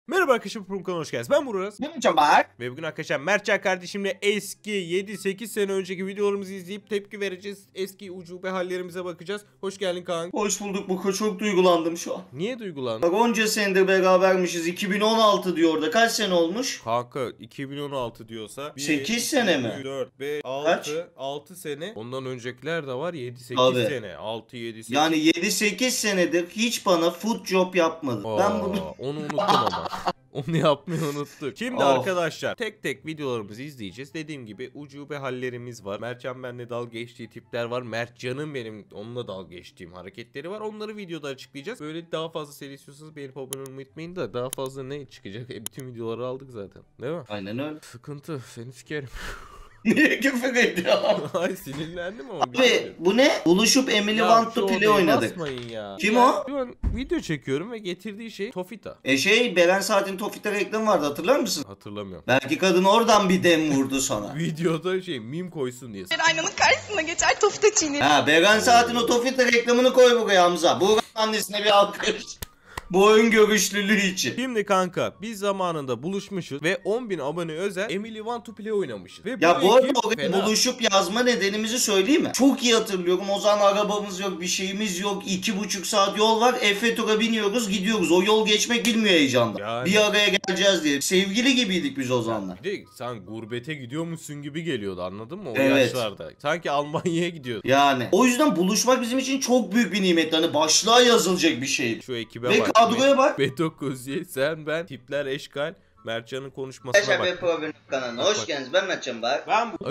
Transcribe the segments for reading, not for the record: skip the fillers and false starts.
Merhaba arkadaşlar, Promko'na hoş geldiniz. Ben Murat. Ne bak? Ve bugün arkadaşlar Mertcan kardeşimle eski 7-8 sene önceki videolarımızı izleyip tepki vereceğiz. Eski ucube hallerimize bakacağız. Hoş geldin Kaan. Hoş bulduk Buko, çok duygulandım şu an. Niye duygulandın? Bak onca senedir berabermişiz, 2016 diyor orada, kaç sene olmuş? Kanka 2016 diyorsa 8 sene mi? 4, 5, Kaç? 6 sene. Ondan öncekiler de var, 7-8 Tabii. sene. 6-7-8. Yani 7-8 senedir hiç bana food job yapmadı. Ben bunu... Onu unuttum ama. Onu yapmayı unuttuk. Şimdi arkadaşlar tek tek videolarımızı izleyeceğiz. Dediğim gibi ucube hallerimiz var. Mertcan benimle dalga geçtiği tipler var. Mertcan'ın benim onunla dalga geçtiğim hareketleri var. Onları videoda açıklayacağız. Böyle daha fazla seri istiyorsanız beğenip abone olmayı unutmayın da daha fazla ne çıkacak? Bütün videoları aldık zaten. Değil mi? Aynen öyle. Sıkıntı. Seni sikerim. Niye küfür ediyor? Ay sinirlendim ama. Abi bu ne? Buluşup Emily Want to Play oynadık. Ya. Kim ya, o? Şu an video çekiyorum ve getirdiği şey Tofita. Beren Saat'in Tofita reklamı vardı, hatırlar mısın? Hatırlamıyorum. Belki kadın oradan bir dem vurdu sana. Videoda meme koysun diye. Aynanın karşısına geçer Tofita çiğnir. Ha, Beren Saat'in o Tofita reklamını koy buraya Hamza. Bu annesine bir alkış. Bu oyun görüşlülüğü için. Şimdi kanka biz zamanında buluşmuşuz ve 10.000 abone özel Emily Want to Play oynamışız. Ve Ya bu arada ekip oraya fena. buluşup yazma nedenimizi söyleyeyim mi? Çok iyi hatırlıyorum. O zaman arabamız yok, bir şeyimiz yok. 2,5 saat yol var. Efe Tur'a biniyoruz, gidiyoruz. O yol geçmek bilmiyor heyecanda. Yani. Bir araya geleceğiz diye. Sevgili gibiydik biz o zamanlar. Bir de sen gurbete gidiyormuşsun gibi geliyordu, anladın mı? O Evet. yaşlarda. Sanki Almanya'ya gidiyordu. Yani. O yüzden buluşmak bizim için çok büyük bir nimet. Hani başlığa yazılacak bir şeydi. Şu ekibe Ve bak. kadroya bak. Beto Kuzi, sen, ben, tipler eşkal. Mertcan'ın konuşmasına bak. Problem kanalına hoş geldiniz. Ben Mertcan Bak.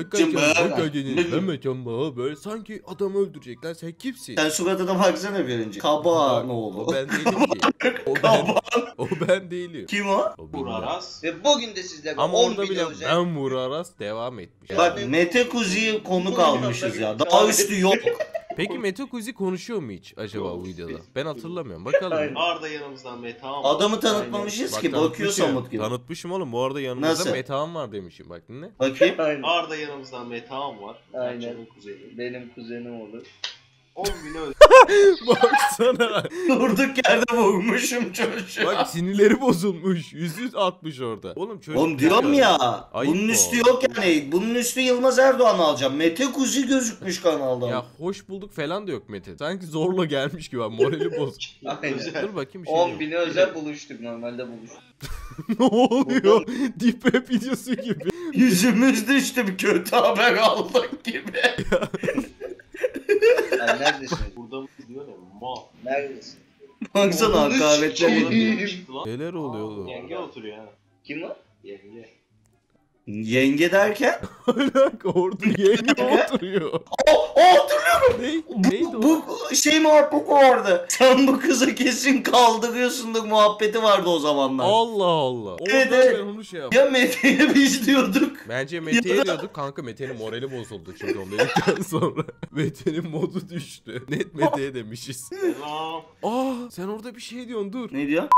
Ben Mertcan Bak. Böyle sanki adamı öldürecekler. Sen kimsin? Sen suratına baksana bir önce. Kaba ne O oldu? ben değilim ki. O ben değilim. Kim o? O bilmem. Ve bugün de sizlere Ama 10 orada bile video özel. ben Vur Aras devam etmiş. Bak Mete Kuzi'yi konuk almışız ya. Daha üstü yok. Peki Mete Kuzi konuşuyor mu hiç acaba bu videoda? Ben hatırlamıyorum. Bakalım. Arda yanımızdan Metehan. Adamı tanıtmamışız ki. Bakıyor tanıtmışım. Samut gibi. Tanıtmışım oğlum. Bu arada yanımızda Nasıl? Metehan var demişim. Bak dinle. Bakayım. Arda yanımızdan Metehan var. Aynen. Mertcan'ın kuzeni. Benim kuzenim olur. 10 bine özel. Baksana. Durduk yerde vurmuşum çocuğu. Bak sinirleri bozulmuş. Yüzü atmış orada. Oğlum çocuk. Oğlum diyorum ya. Ayıp Bunun bu. üstü yok yani. Bunun üstü Yılmaz Erdoğan alacağım. Mete Kuzi gözükmüş kanalda. Ya hoş bulduk falan da yok Mete. Sanki zorla gelmiş gibi. Morali bozuk. Aynen. Dur bakayım bir şey 10 yok. bine özel buluştuk, normalde buluştuk. Ne oluyor? Deep Web videosu gibi. Yüzümüz düştü, bir kötü haber aldık gibi. Ay neredesin? Burada mı diyor ya? Mal. Neredesin? Baksana hakaretler. Neler oluyor oğlum? Yenge oturuyor ha. Kim o? Yenge. Yenge derken? Bak orada yenge oturuyor. O hatırlıyorum. Neydi o? Bu şey muhabbeti vardı. Sen bu kızı kesin kaldırıyorsundur muhabbeti vardı o zamanlar. Allah Allah. Orada Evet, evet. ben onu şey yaptım. Ya Mete'ye biz diyorduk. Bence Mete'ye diyorduk kanka, Mete'nin morali bozuldu çünkü onu dedikten sonra. Mete'nin modu düştü. Net Mete'ye demişiz. Selam. Sen orada bir şey diyorsun, dur. Ne diyor?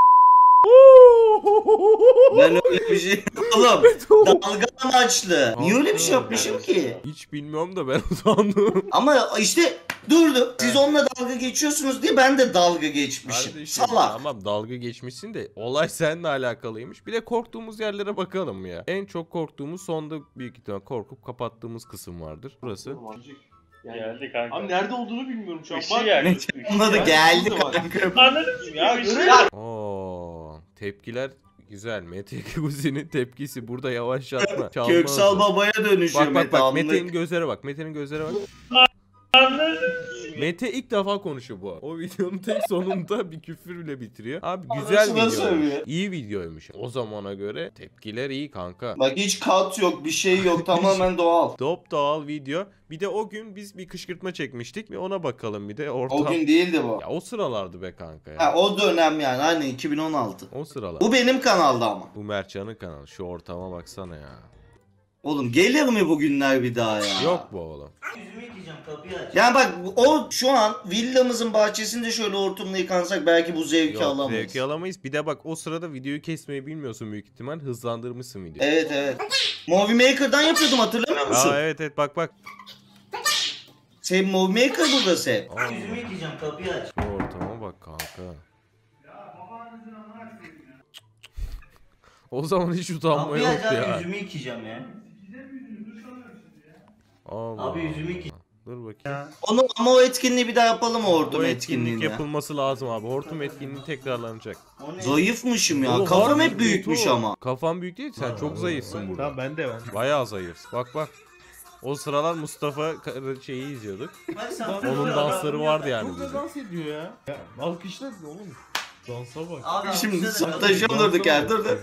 Ben öyle bir şey oğlum. Dalga amaçlı. Niye öyle bir şey yapmışım ki? Hiç bilmiyorum da ben utandım. Ama işte durdu. Siz onunla dalga geçiyorsunuz diye ben de dalga geçmişim. Kardeşim, Salak. tamam dalga geçmişsin de olay seninle alakalıymış. Bir de korktuğumuz yerlere bakalım ya. En çok korktuğumuz, sonda büyük ihtimal korkup kapattığımız kısım vardır. Burası. Romancık. Geldi kanka. Abi nerede olduğunu bilmiyorum şu an. Işığı Bak. geldi. Onda da geldi Burada var. kanka. Anladın Ya mı? görüyor. Tepkiler güzel. Mete Kuzi'nin tepkisi burada yavaşlatma. Çalma Köksal hızı. babaya dönüşüyor Bak bak Mete bak, anlık. Mete'nin gözlere bak. Mete'nin gözlere bak. Mete ilk defa konuşuyor bu. O videonun tek sonunda bir küfürle bitiriyor. Abi güzel Anasına videoymuş. sövüyor. İyi videoymuş. O zamana göre tepkiler iyi kanka. Bak hiç kat yok, bir şey yok, tamamen doğal. Top doğal video. Bir de o gün biz bir kışkırtma çekmiştik. Bir ona bakalım bir de ortam. O gün değildi bu. Ya o sıralardı be kanka ya. Ha, o dönem yani, aynen 2016. O sıralar. Bu benim kanalda ama. Bu Mertcan'ın kanalı. Şu ortama baksana ya. Oğlum gelir mi bu günler bir daha ya? Yok bu oğlum. Yüzümü yıkayacağım, kapıyı aç. Yani bak o şu an villamızın bahçesinde şöyle hortumla yıkansak belki bu zevki Yok, alamayız. zevki alamayız. Bir de bak o sırada videoyu kesmeyi bilmiyorsun büyük ihtimal. Hızlandırmışsın videoyu. Evet evet. Movie Maker'dan yapıyordum, hatırlamıyor musun? Evet evet, bak bak. Sen Movie Maker burası hep. Aa, Yüzümü yıkayacağım, kapıyı aç. şu ortama bak kanka. O zaman hiç utanma Kapıyı yoktu aç abi, ya. yüzümü yıkayacağım ya. Allah Abi yüzümü Allah. yıkayacağım. Dur bakayım. Onu ama o etkinliği bir daha yapalım, o Bu hortum etkinlik etkinliğini. yapılması lazım abi. Hortum etkinliği tekrarlanacak. O ne? Zayıfmışım ya. Oğlum, Kafam harbi hep büyükmüş Meto. ama. Kafan büyük değil, sen çok zayıfsın burada. Tamam ben de ben. Bayağı zayıf. Bak bak. O sıralar Mustafa şeyi izliyorduk. Bak sen- Onun dansları vardı yani Çok da bizim. dans ediyor ya. Ya alkışlasın oğlum. Dansa bak. Abi, Şimdi alkışla da- sataşım durduk ya. Dur dur.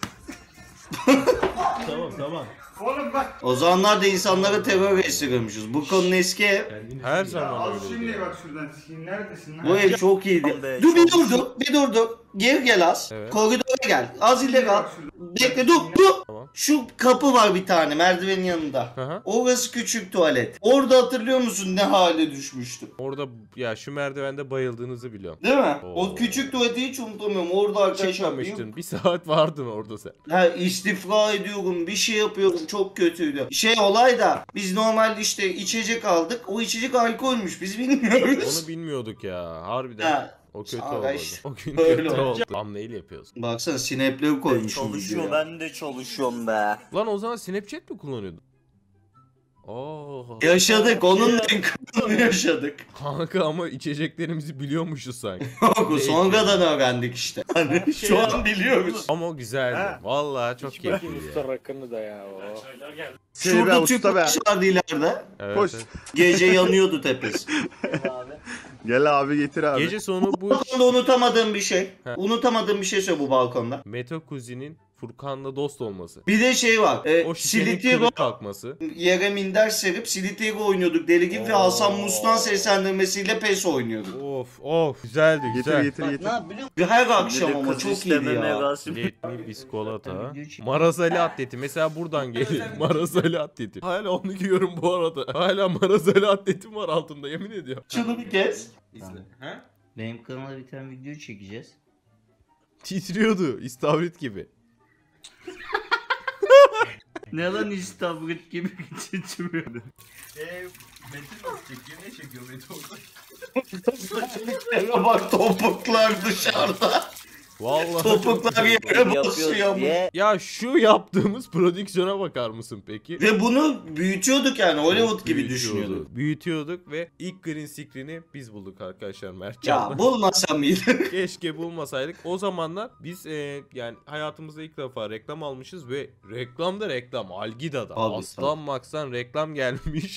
Tamam tamam. O zamanlar da insanlara terör estiriyormuşuz. Bu konu eski ev. Her zaman Al öyleydi. şimdi ya. bak şuradan. Şimdi neredesin lan? Bu ev çok iyiydi. Dur bir durdur. Bir durdur. Geri gel az. Evet. Koridora gel. Az ileri al. Bekle dur dur. Tamam. Şu kapı var bir tane merdivenin yanında. Hı hı. Orası küçük tuvalet. Orada hatırlıyor musun ne hale düşmüştüm? Orada ya şu merdivende bayıldığınızı biliyorum. Değil mi? Oo. O küçük tuvaleti hiç unutamıyorum. Orada arkadaşlar Çıkmamıştın. Bir saat vardın orada sen. ha, istifra ediyorum, bir şey yapıyorum, çok kötüydü. Olay da biz normalde işte içecek aldık. O içecek alkolmüş. Biz bilmiyoruz. Onu bilmiyorduk ya. Harbiden. Ha, O kötü sonra oldu. işte O gün öyle kötü oldu. oldu. Lan neyle yapıyorsun? baksana sinepleri koymuşum Çalışıyor, videoya. ben de çalışıyorum be. Lan o zaman Snapchat mi kullanıyordun? Oo. Yaşadık, onun enkazını yaşadık. Kanka ama içeceklerimizi biliyormuşuz sanki. Yok, sonradan öğrendik işte. Hani şu an biliyoruz. Ama o güzeldi. Vallahi çok keyifliydi ya. rakını da ya o. Şurada tüpraş vardı ileride. Evet, Koş. evet. Gece yanıyordu tepesi. Abi. Gel abi getir abi. Gece sonu bu Balkonda unutamadığım bir şey. He. Unutamadığım bir şey söyle bu balkonda. Meto Kuzi'nin Furkan'la dost olması. Bir de şey var. O şişenin Silitiro kırık kalkması. yere minder serip Silitiro oynuyorduk deli gibi ve Hasan Mustan seslendirmesiyle PES oynuyorduk. Of güzeldi Getir güzel. getir Bak getir. ne yap biliyor musun? Her akşam Bir de ama kız çok isteme iyiydi ya. merasimi. Letmi biskolata. Video çek- Marazali atleti. Mesela buradan geliyor. Marazali atleti. Hala onu giyiyorum bu arada. Hala Marazali atletim var altında yemin ediyorum. Şunu bir kez. Benim kanala bir tane video çekeceğiz. Titriyordu istavrit gibi. Ne lan istavrit gibi titriyordu. Eve bak topuklar dışarıda. Vallahi. Topuklar yere basıyor. diye. Ya şu yaptığımız prodüksiyona bakar mısın peki? Ve bunu büyütüyorduk yani Hollywood gibi Büyütüyordu. düşünüyorduk. Büyütüyorduk ve ilk green screen'i biz bulduk arkadaşlar Ya Mertcan'la. bulmasam mıydı? Keşke bulmasaydık. O zamanlar biz yani hayatımızda ilk defa reklam almışız ve reklamda reklam. Algida'da. Abi, Aslan Max'tan reklam gelmiş.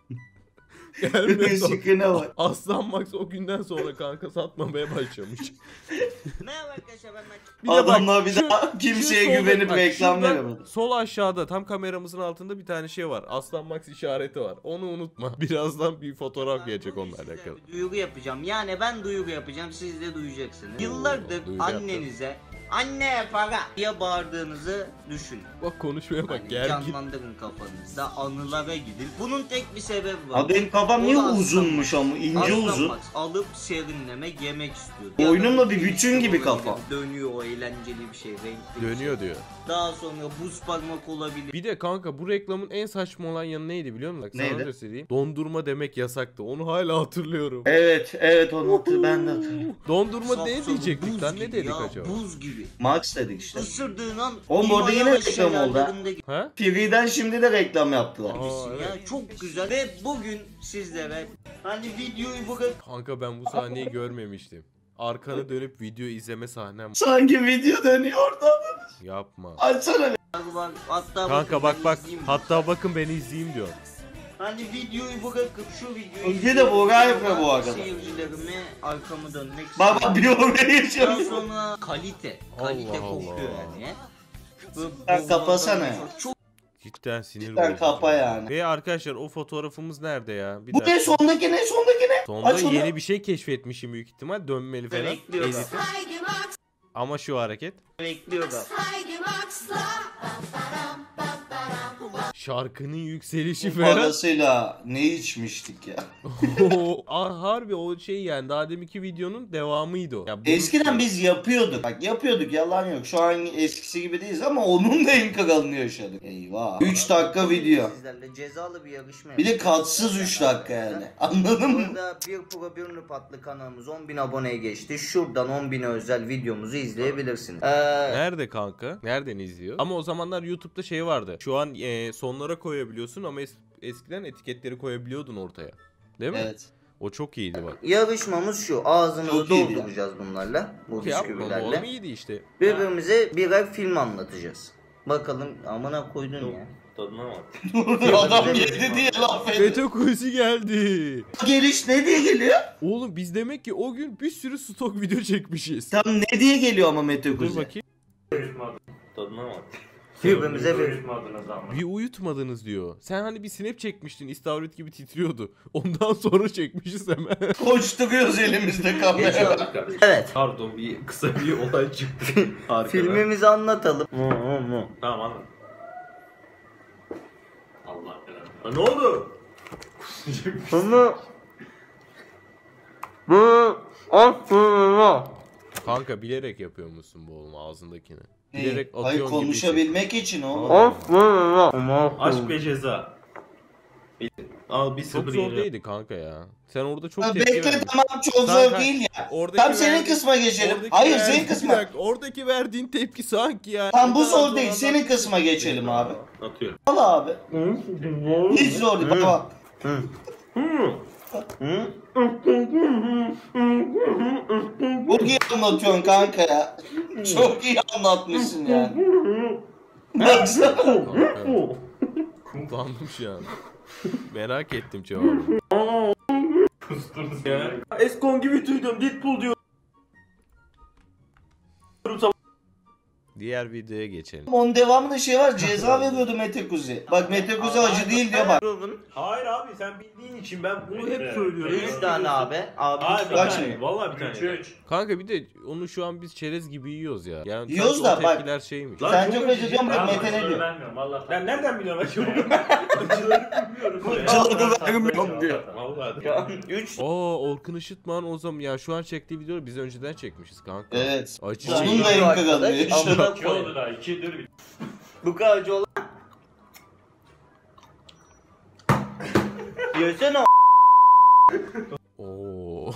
Gelmedi. Şıkkına bak. Aslan Max o günden sonra kanka satmamaya başlamış. Merhaba arkadaşlar ben Mert. Bir de bak, Adamlar bir şu- daha kimseye şu solda- güvenip bak, reklam şurada veremedi. Sol aşağıda tam kameramızın altında bir tane şey var. Aslan Max işareti var. Onu unutma. Birazdan bir fotoğraf gelecek onunla alakalı. Bir duyuru yapacağım. Yani ben duyuru yapacağım. Siz de duyacaksınız. Yıllardır duyuru annenize anne para diye bağırdığınızı düşün. Bak konuşmaya bak Hani gergin. canlandırın kafanızda, anılara gidin. Bunun tek bir sebebi var. Abi benim kafam niye O da Aslan uzunmuş ama ince Aslan uzun. Max alıp serinlemek, yemek istiyordu. Oyunun da bir Ya bütün gibi böyle kafa. Dönüyor, o eğlenceli bir şey, renkli bir Dönüyor şey. diyor. Daha sonra buz parmak olabilir. Bir de kanka bu reklamın en saçma olan yanı neydi biliyor musun? Bak, sana Neydi? göstereyim. Dondurma demek yasaktı. Onu hala hatırlıyorum. Evet onu ben de hatırlıyorum. Dondurma ne Sapsarı, diyecektik buz lan? Ne gibi dedik ya, acaba? Buz gibi. Max dedik işte. Isırdığın an Oğlum orada yine Himalaya reklam oldu ha. şelalelerinde Ha? Free'den şimdi de reklam yaptılar. Aa, evet. ya çok güzel ve bugün sizlere hani videoyu bırak Kanka ben bu sahneyi görmemiştim. Arkana dönüp video izleme sahnem. Sanki video dönüyor orada. Yapma. Açsana. var hatta Kanka bakın bak ben izleyeyim. hatta bakın beni izleyeyim diyor. Hani videoyu bırakıp şu videoyu Önce de Buğra yapıyor bu izleyip arada. seyircilerime arkamı dönmek Bak istiyorum. bir oraya Daha geçiyor. sonra kalite Allah kokuyor Allah. yani. Sen kapasana ya. Çok Cidden sinir Cidden bozucu. kapa yani. Ve arkadaşlar o fotoğrafımız nerede ya? Bir Bu ne dakika. sondaki ne sondaki ne? Sonda Aç onu. yeni bir şey keşfetmişim büyük ihtimal. Dönmeli falan. Bekliyorum. Edit'i. Ama şu hareket. bekliyorlar. Şarkının yükselişi Bu falan. parasıyla ne içmiştik ya. Harbi o şey yani daha deminki videonun devamıydı o. Ya bunun- Eskiden biz yapıyorduk. Bak yapıyorduk, yalan yok. Şu an eskisi gibi değiliz ama onun da en kralını yaşadık. Eyvah. 3 dakika video. Sizlerle cezalı bir yarışma Bir de yapacağız. katsız 3 dakika yani. Anladın mı? Burada bir pro bir noob adlı kanalımız 10.000 aboneye geçti. Şuradan 10.000'e özel videomuzu izleyebilirsiniz. Nerede kanka? Nereden izliyor? Ama o zamanlar YouTube'da şey vardı. Şu an sonlara koyabiliyorsun ama eskiden etiketleri koyabiliyordun ortaya. Değil mi? Evet. O çok iyiydi bak. Yarışmamız şu. Ağzımızı Çok iyiydi dolduracağız bunlarla. Bu Yapma oğlum bisküvilerle. iyiydi işte. Birbirimize birer film anlatacağız. Bakalım amına koydun ya. Tadına bak. Adam yedi diye laf ediyor. Mete Kuzi geldi. Geliş ne diye geliyor? Oğlum biz demek ki o gün bir sürü stok video çekmişiz. Tam ne diye geliyor ama Mete Dur Kuzi? bakayım. Tadına bak. Birbirimize bir... Bir uyutmadınız diyor. Sen hani bir snap çekmiştin. İstavrit gibi titriyordu. Ondan sonra çekmişiz hemen. Koşturuyoruz elimizde kamera. Evet. Pardon bir kısa bir olay çıktı. Arkada. Filmimizi anlatalım. Tamam anladım. Allah belanı. Ne oldu? Bunu... Bu... Kanka bilerek yapıyor musun bu oğlum ağzındakini? İyi. Bilerek Hayır, atıyorsun gibi konuşabilmek için oğlum. Aşk ve ceza. Al bir Çok sıfır zor yeni. değildi kanka ya. Sen orada çok Ha, tepki bekle verdin. tamam, çok Kanka, zor değil ya. Oradaki Tam senin verdiğin- kısma geçelim. oradaki Hayır verdiğin- senin bir kısma. dakika, oradaki verdiğin tepki sanki ya. Tam bu Ne kadar zor değil. Senin anlattın. kısma geçelim abi. Atıyor. Al abi. Hiç zor değil. Bak. Çok iyi anlatıyorsun kanka ya. Çok iyi anlatmışsın yani. Baksana. Kanka. Kullandım şu an. Merak ettim cevabını. Ya. Eskon gibi duydum. Deadpool diyor. Diğer videoya geçelim. Onun devamında şey var. Ceza veriyordu Mete Kuzi. Bak Mete Kuzi acı değil diyor bak. Hayır abi sen bildiğin için ben bunu hep söylüyorum. 3 tane abi. Abi Abi üç bir Bak tane. şimdi. tane. Vallahi bir tane. Kanka bir de onu şu an biz çerez gibi yiyoruz ya. Yani Yiyoruz sanki da o bak. tepkiler şeymiş. Lan Sen çok çok acı diyorsun bak Tamam, Mete ne diyor? Ben nereden biliyorum acaba? Acıları bilmiyorum. Acıları vermiyorum diyor. Vallahi. 3 Orkun Işıtman o zaman ya şu an çektiği videoyu biz önceden çekmişiz kanka. Evet. Acı Onun şey. da en kralı yaşıyor. Amına İki koy. oldu daha. 2'dir bir. Bu kadar acı olan. Yesene Oo.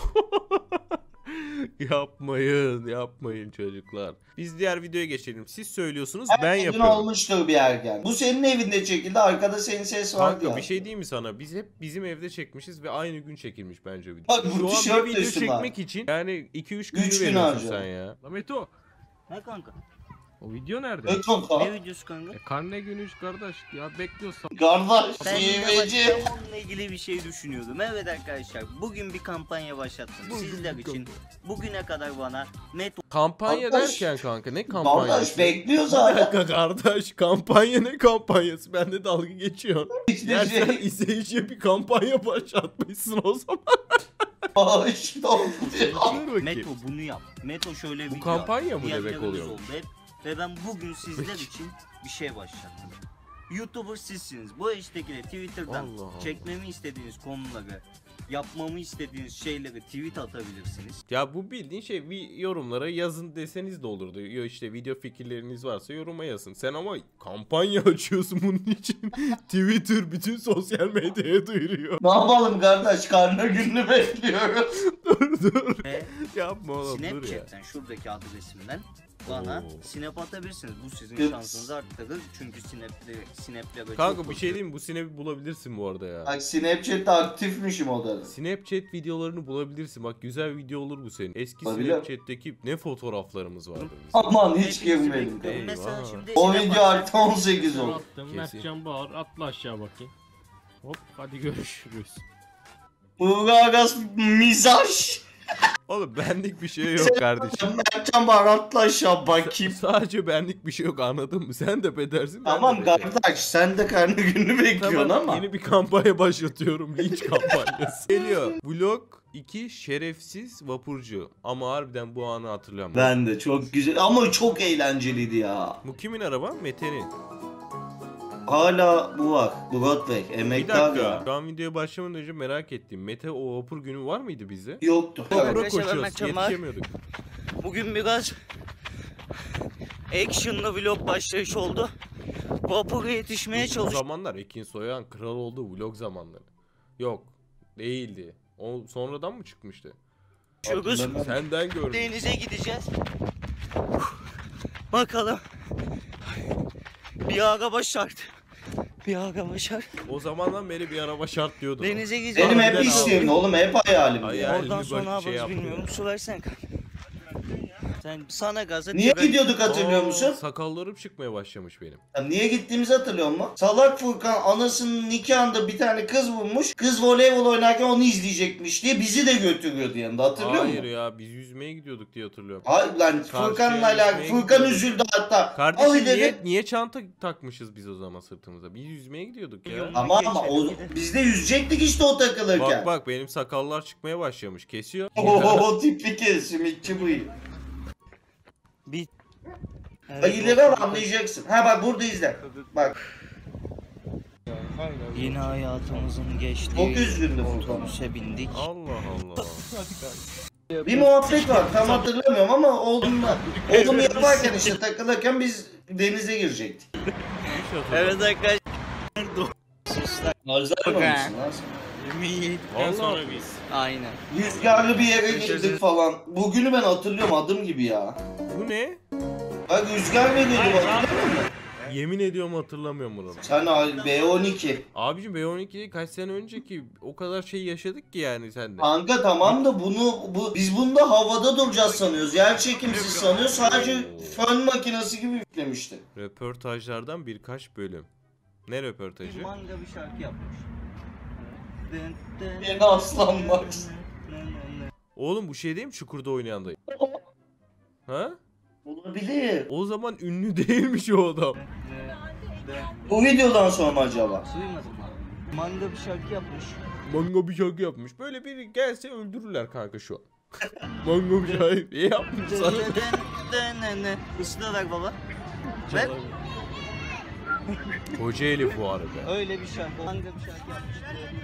yapmayın çocuklar. Biz diğer videoya geçelim. Siz söylüyorsunuz ben Herkesin yapıyorum. olmuştur bir erken. Bu senin evinde çekildi. Arkada senin ses var Kanka ya. bir şey diyeyim mi sana? Biz hep bizim evde çekmişiz ve aynı gün çekilmiş bence video. Bak bu Şu an tişört bir video üstüme. çekmek için yani 2-3 günü 3 gün veriyorsun harca. sen ya. Lameto, Ne kanka? o video nerede? Evet kanka. Ne videosu kanka? Karne günü kardeş ya bekliyorsan. Kardeş. Ben yine CV'ci. onunla ilgili bir şey düşünüyordum. Evet arkadaşlar bugün bir kampanya başlattım. Sizler için bugüne kadar bana Meto Kampanya Kardeş. derken kanka ne Kardeş kampanyası? bekliyor Bir zaten. dakika kardeş kampanya ne kampanyası? Ben de dalga geçiyorsun. Hiçbir Ya sen şey. izleyiciye bir kampanya başlatmışsın o zaman. Bağış oldu. Dur bakayım. Meto bunu yap. Meto şöyle Bu video kampanya mı diyenlerimiz demek oluyor? oldu hep. Ve ben bugün sizler için bir şey başlattım. YouTuber sizsiniz. Bu hashtag'le Twitter'dan Allah Allah. çekmemi istediğiniz konuları, yapmamı istediğiniz şeyleri tweet atabilirsiniz. Ya bu bildiğin şey yorumlara yazın deseniz de olurdu. Ya işte video fikirleriniz varsa yoruma yazın. Sen ama kampanya açıyorsun bunun için. Twitter bütün sosyal medyaya duyuruyor. Ne yapalım kardeş? Karnı gününü bekliyoruz. dur. Ve Yapma oğlum dur ya. Snapchat'ten şuradaki adresimden bana Oo. snap atabilirsiniz. Bu sizin Kıps. şansınızı arttırır. Çünkü snap'le Kanka bir şey diyeyim mi? Bu Snap'i bulabilirsin bu arada ya. Bak Snapchat'te aktifmişim o da. Snapchat videolarını bulabilirsin. Bak güzel video olur bu senin. Eski Olabilir. Snapchat'teki ne fotoğraflarımız vardı bizim. Aman hiç girmedim. Eyvah. Mesela şimdi O snap video atacak. artı 18 oldu. Attım, Kesin. Mertcan Bağır atla aşağı bakayım. Hop hadi görüşürüz. Ulgagas mizaj. Oğlum benlik bir şey yok kardeşim. Mertcan Barat'la aşağı bakayım. Sadece benlik bir şey yok anladın mı? Sen de bedersin. ben de Tamam bederim. kardeş sen de karnı gününü bekliyorsun Tamam, ama. yeni bir kampanya başlatıyorum. Linç kampanyası. Geliyor. Vlog 2 şerefsiz vapurcu. Ama harbiden bu anı hatırlıyorum. Ben de çok güzel ama çok eğlenceliydi ya. Bu kimin araba? Mete'nin. Hala bu var. Broadway. Bir Emektar dakika. ya. Şu an videoya başlamadan önce merak ettim. Mete o vapur günü var mıydı bizde? Yoktu. Vapura Arkadaşlar, ben koşuyoruz. Mertcan var. Yetişemiyorduk. Bugün biraz action'lı vlog başlayış oldu. Vapura yetişmeye O çalışıyoruz. zamanlar Ekin Soyan kral olduğu vlog zamanları. Yok. Değildi. O sonradan mı çıkmıştı? Senden gördüm. Denize gideceğiz. Bakalım. Bir araba şart. Bir araba şart. O zamandan beri bir araba şart diyordu. Denize gideceğiz. Benim Harbiden hep isteğim oğlum, hep hayalim. Ay, ya. ay. Oradan elini sonra ne böyle şey yaparız yaptı bilmiyorum. ya. Su versen kanka. Sen sana gaza Niye tren- gidiyorduk hatırlıyor musun? Sakallarım çıkmaya başlamış benim. Ya niye gittiğimizi hatırlıyor musun? Salak Furkan anasının nikahında bir tane kız bulmuş. Kız voleybol oynarken onu izleyecekmiş diye bizi de götürüyordu yanında, hatırlıyor Hayır musun? ya, biz yüzmeye gidiyorduk diye hatırlıyorum. Hayır lan, Furkan'la alakalı. yüzmeye Furkan gidiyorduk. üzüldü hatta. Kardeşim Abi dedi. niye çanta takmışız biz o zaman sırtımıza? Biz yüzmeye gidiyorduk ya. Ama biz de yüzecektik işte o takılırken. Bak benim sakallar çıkmaya başlamış. Kesiyor. Oho tipli kesimikçi bu. Bir... Ayıları al, anlayacaksın. Ha bak burada izle. Bak. Yine hayatımızın geçtiği Çok üzgündü Furkan. otobüse bindik. Allah Allah. Bir muhabbet var, tam hatırlamıyorum ama olduğunda. Oğlum yaparken işte takılırken biz denize girecektik. Hiç hatırlamıyorum. Evet arkadaşlar. Suslar. Alzheimer mısın lan sen? Vallahi sonra biz. Aynen. Rüzgarlı bir yere gittik falan. Bugünü ben hatırlıyorum adım gibi ya. Bu ne? Bak rüzgar veriyordu, hatırlamıyor musun? Yemin ediyorum hatırlamıyorum bunu. Sen B12. Abicim B12 kaç sene önceki o kadar şey yaşadık ki yani sen de. Kanka tamam da biz bunda havada duracağız sanıyoruz. Yer çekimsiz sanıyoruz. Sadece fön makinesi gibi yüklemişti. Röportajlardan birkaç bölüm. Ne röportajı? Manga bir şarkı yapmış. Dın dın Yeni Aslan Max. Oğlum bu şey değil mi Çukur'da oynayan dayı? Ha? Olabilir. O zaman ünlü değilmiş o adam. Bu videodan sonra mı acaba? Duymadın mı? Manga bir şarkı yapmış. Manga bir şarkı yapmış. Böyle biri gelse öldürürler kanka şu an. Manga bir şarkı. İyi yapmış sana. Islığı ver baba. Ver. Kocaeli fuarı be. Öyle bir şarkı. Manga bir şarkı yapmış.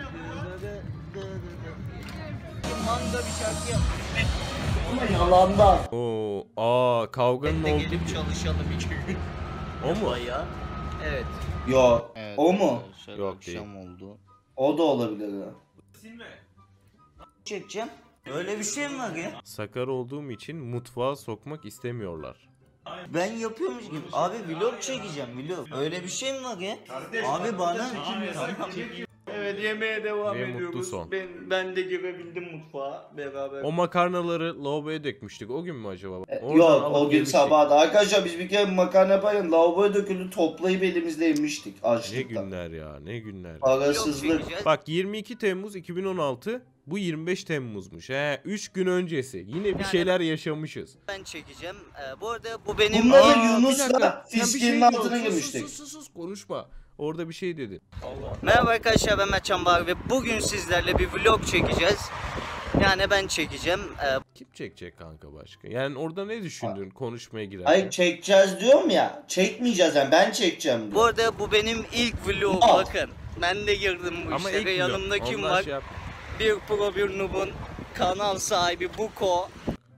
Manga bir şarkı yapmış. Ama yalandan. Kavganın Ben de olduğu gelip çalışalım 2 gün. o mu? Bayağı. Evet. Yok. O mu? Yok, Akşam oldu. O da olabilir ya. Çekeceğim. Öyle bir şey mi var ya? Sakar olduğum için mutfağa sokmak istemiyorlar. Ben yapıyormuş gibi. Abi vlog çekeceğim vlog. Öyle bir şey mi var ya? Abi bana. Tamam. Evet yemeğe devam Ve mutlu ediyoruz. son. Ben de girebildim mutfağa beraber. O makarnaları lavaboya dökmüştük. O gün mü acaba? Oradan Yok alıp o gün yemiştik. sabahda. Arkadaşlar biz bir kere makarna yaparken lavaboya döküldü, toplayıp elimizde yemiştik Ne açlıktan. günler ya, ne günler. Parasızlık. Bak 22 Temmuz 2016, bu 25 Temmuz'muş. 3 gün öncesi. Yine bir şeyler yaşamışız. Ben çekeceğim. Bu arada bu benim... Bunlar da bir dakika. Yunus'la Sen bir fiskinin şey altına diyorsun. girmiştik. Sus konuşma. Orada bir şey dedin. Merhaba arkadaşlar, ben Mertcan Bahar ve bugün sizlerle bir vlog çekeceğiz. Yani ben çekeceğim. Kim çekecek kanka başka? Yani orada ne düşündün konuşmaya girerken? Hayır çekeceğiz diyorum ya. Çekmeyeceğiz yani, ben çekeceğim Bu diyor. arada bu benim ilk vlogum, Aa. bakın. Ben de girdim bu Ama işlere. ilk Yanımda vlog. kim Ondan var? şey yap- Bir pro bir noob'un kanal sahibi Buko.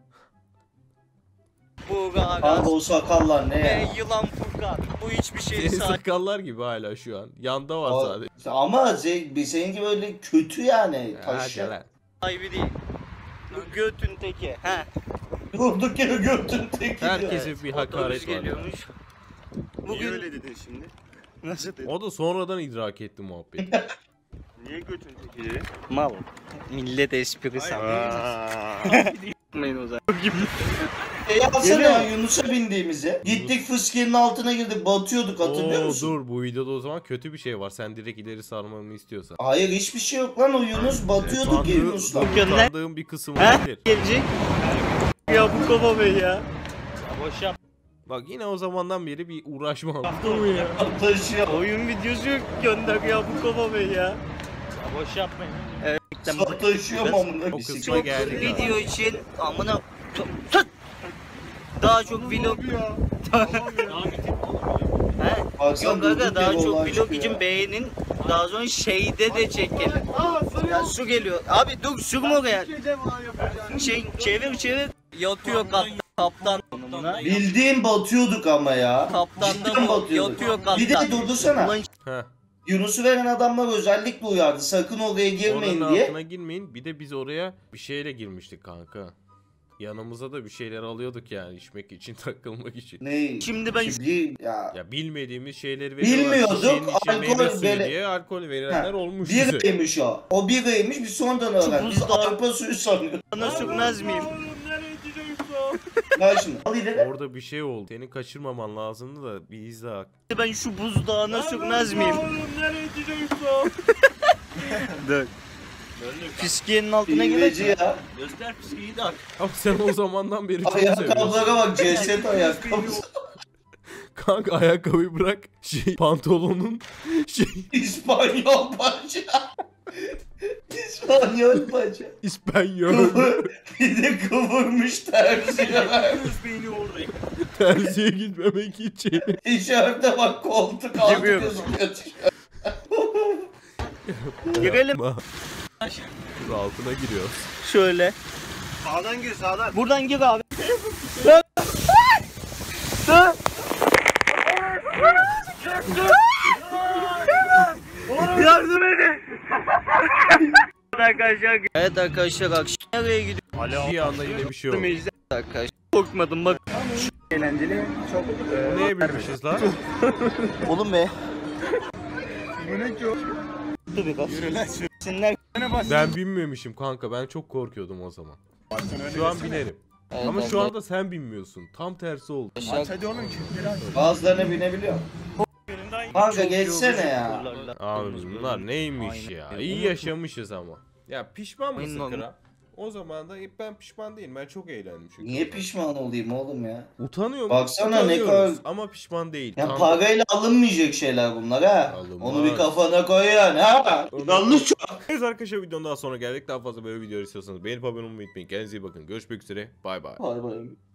Buğra Aras Kanka o sakallar ne ve ya? Yılan Furkan. Bu hiçbir şeyin Senin sahibi. sakallar gibi hala şu an. Yanda var sadece. Ama seninki böyle kötü yani. Hadi Taşı. lan. Sahibi değil. Bu götün teki. He. Durduk yere götün teki diyor. Herkese bir Otobüs hakaret var. ya. geliyormuş. Bugün öyle dedin şimdi? Nasıl dedin? O da sonradan idrak etti muhabbet. Niye götün tekileri? Mal. Millet espri sanıyor. Yapmayın o zaman. Alsana ya Yunus'a bindiğimizi. Gittik fıskiyenin altına girdik, batıyorduk, hatırlıyor Oo, musun? dur bu videoda o zaman kötü bir şey var. Sen direkt ileri sarmamı istiyorsan. Hayır hiçbir şey yok lan, o Yunus batıyorduk ya Yunus'la. Utandığım bir kısım He? olabilir. Gelecek. Ya bu kova be ya. Boş yap. Bak yine o zamandan beri bir uğraşma aldım. Taşıyor. Oyun videosu gönder ya bu kova be ya. Boş yapmayın. Sataşıyorum amına. O Bisiklet. kısma geldik. Video için amına tut. Daha çok vlog. He? Baksana Yok aga daha çok vlog çıkıyor için ya. beğenin. Daha sonra şeyde de çekelim. Ya su geliyor. Abi dur sürme oraya. Çevir. Yatıyor kaptan. Bildiğin batıyorduk ama ya. Kaptan da Cidden bu. batıyorduk. Yatıyor Bir de kaptan. durdursana. Ulan Heh. Yunus'u veren adamlar özellikle uyardı. Sakın oraya girmeyin Oranın diye. altına girmeyin. Bir de biz oraya bir şeyle girmiştik kanka. Yanımıza da bir şeyler alıyorduk yani içmek için, takılmak için. Ne? Şimdi ben Ya. Ya bilmediğimiz şeyleri veriyorlar. Bilmiyorduk, Şişenin içine alkol meyve suyu böyle- diye alkol verenler Ha, olmuş bize. biraymış o. O biraymış, biz sonradan öğrendik. Biz buzdağı- arpa suyu sanıyorduk. sana sürmez miyim? Ver şimdi. Al ileri. Orada bir şey oldu. Seni kaçırmaman lazımdı da bir izle bak. Ben şu buzdağına sürmez miyim? Dur. Fiskiyenin altına İğneci gireceğim. ya. Göster fiskiyi de. Ama sen o zamandan beri çok seviyorsun. Ayakkabılara bak, ceset ayakkabısı. Kanka ayakkabıyı bırak. Pantolonun İspanyol paça. İspanyol paça. İspanyol Bir de kıvırmış tersiye. terziye gitmemek için. Tişörte bak, koltuk altı Giriyorum. gözüküyor tişört. Girelim. Dur altına giriyoruz. Şöyle. Sağdan gir sağdan. Buradan gir abi. Yardım edin. Arkadaşlar. Evet arkadaşlar akşam nereye gidiyoruz Bir anda yine bir şey oldu. arkadaşlar? Korkmadım bak. Eğlenceli, çok Neye bilmişiz lan? Oğlum be. yönet yok. Dur biraz. Sinirler. Ben binmemişim kanka. Ben çok korkuyordum o zaman. Şu an binerim. Ama şu anda sen binmiyorsun. Tam tersi oldu. Hadi oğlum kimleri aç. Bazılarına binebiliyor. Kanka geçsene ya. Abi bunlar neymiş ya? İyi yaşamışız ama. Ya pişman mısın Aynen. kral? O zaman da ben pişman değilim. Ben çok eğlendim çünkü. Niye pişman olayım oğlum ya? Utanıyorum. Baksana ne utanıyoruz kadar- Ama pişman değil. Ya Tam- parayla alınmayacak şeyler bunlar ha. Alınmaz. Onu bir kafana koy yani ha. Yanlış. Evet arkadaşlar videonun daha sonra geldik. Daha fazla böyle video istiyorsanız beğenip abone olmayı unutmayın. Kendinize iyi bakın. Görüşmek üzere. Bay bay. Bay bay.